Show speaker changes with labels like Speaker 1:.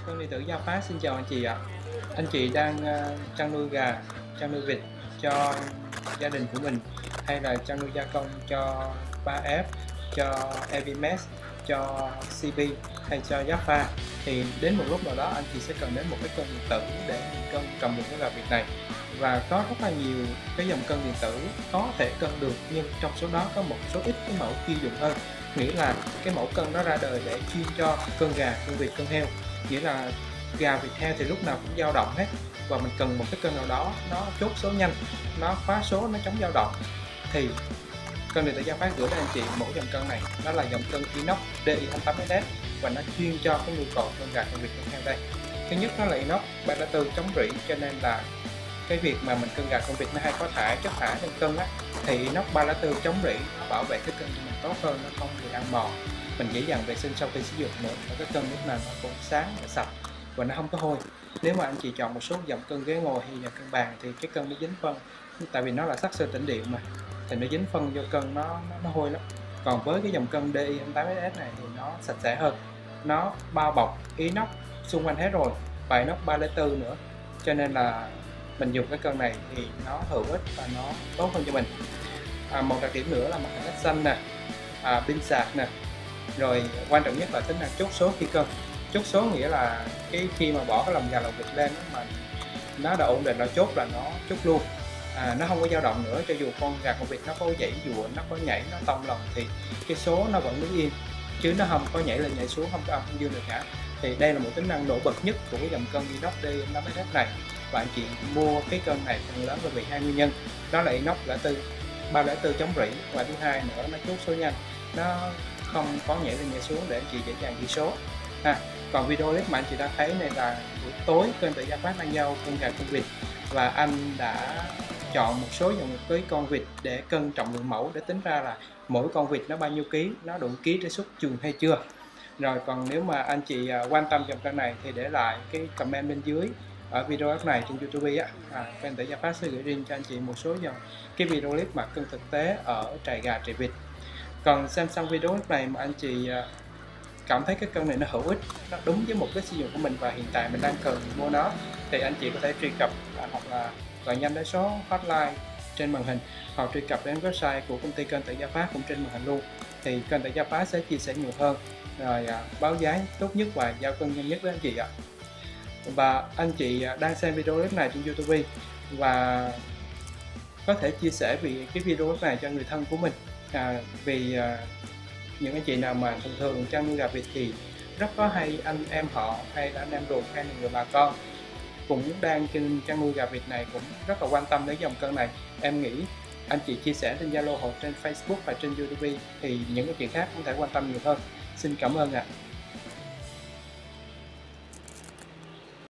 Speaker 1: Cân điện tử Gia Phát xin chào anh chị ạ. Anh chị đang chăn nuôi gà, chăn nuôi vịt cho gia đình của mình, hay là chăn nuôi gia công cho 3F, cho Evimex, cho CP hay cho Jaffa, thì đến một lúc nào đó anh chị sẽ cần đến một cái cân điện tử để cân cầm được cái gà vịt này. Và có rất là nhiều cái dòng cân điện tử có thể cân được, nhưng trong số đó có một số ít cái mẫu chuyên dụng hơn, nghĩa là cái mẫu cân đó ra đời để chuyên cho cân gà, cân vịt, cân heo. Nghĩa là gà vịt heo thì lúc nào cũng dao động hết, và mình cần một cái cân nào đó nó chốt số nhanh, nó khóa số, nó chống dao động, thì cân điện tử Gia Phát gửi đến anh chị mẫu dòng cân này. Đó là dòng cân inox DI28SS, và nó chuyên cho cái nhu cầu cân gà, cân vịt, cân heo đây. Thứ nhất, nó là inox 304 chống rỉ, cho nên là cái việc mà mình cân gà, cân vịt nó hay có chất thải trong cân á, thì inox 304 chống rỉ nó bảo vệ cái cân của mình tốt hơn, nó không bị ăn mòn, mình dễ dàng vệ sinh sau khi sử dụng nữa. Và cái cân lúc nào nó cũng sáng và sạch, và nó không có hôi. Nếu mà anh chị chọn một số dòng cân ghế ngồi hay là cân bàn thì cái cân nó dính phân, tại vì nó là sắt sơ tĩnh điện mà, thì nó dính phân vô cân, nó hôi lắm. Còn với cái dòng cân DI28SS này thì nó sạch sẽ hơn, nó bao bọc inox xung quanh hết rồi, và inox 304 nữa, cho nên là mình dùng cái cân này thì nó hữu ích và nó tốt hơn cho mình. Một đặc điểm nữa là mặt hình led xanh nè, pin sạc nè, rồi quan trọng nhất là tính năng chốt số khi cân. Chốt số nghĩa là khi mà bỏ cái lồng gà, lồng vịt lên mà nó đã ổn định, nó chốt là nó chốt luôn, nó không có dao động nữa. Cho dù con gà, con vịt nó có dãy dụa, nó có nhảy, nó tông lồng thì cái số nó vẫn đứng yên, chứ nó không có nhảy lên nhảy xuống, không có âm không dương được cả. Thì đây là một tính năng nổi bật nhất của cái dòng cân inox DI28SS này, và anh chị mua cái cân này phần lớn là vì hai nguyên nhân. Đó là inox 304 chống rỉ, và thứ hai nữa nó chốt số nhanh, nó không có nhảy lên nhảy xuống để anh chị dễ dàng ghi số. Còn video clip mà anh chị đã thấy này là buổi tối kênh tự Gia Phát đang giao cân gà, cân vịt, và anh đã chọn một số dòng cái con vịt để cân trọng lượng mẫu, để tính ra là mỗi con vịt nó bao nhiêu ký, nó đủ ký để xuất chuồng hay chưa. Rồi còn nếu mà anh chị quan tâm dòng cân này thì để lại cái comment bên dưới ở video này trên YouTube kênh tự Gia Phát sẽ gửi riêng cho anh chị một số dòng cái video clip mà cân thực tế ở trại gà, trại vịt. Còn xem xong video clip này mà anh chị cảm thấy cái cân này nó hữu ích, nó đúng với mục đích sử dụng của mình và hiện tại mình đang cần mua nó, thì anh chị có thể truy cập hoặc là gọi nhanh đến số hotline trên màn hình, hoặc truy cập đến website của công ty kênh tự Gia Phát cũng trên màn hình luôn. Thì kênh tự Gia Phát sẽ chia sẻ nhiều hơn, rồi báo giá tốt nhất và giao cân nhanh nhất với anh chị ạ. Và anh chị đang xem video clip này trên YouTube và có thể chia sẻ vì cái video clip này cho người thân của mình, vì những anh chị nào mà thường thường chăn nuôi gà vịt thì rất có hay anh em họ hay là anh em ruột hay là người bà con cũng đang chăn nuôi gà vịt này cũng rất là quan tâm đến dòng cân này. Em nghĩ anh chị chia sẻ trên Zalo hoặc trên Facebook và trên YouTube thì những anh chị khác cũng thể quan tâm nhiều hơn. Xin cảm ơn ạ.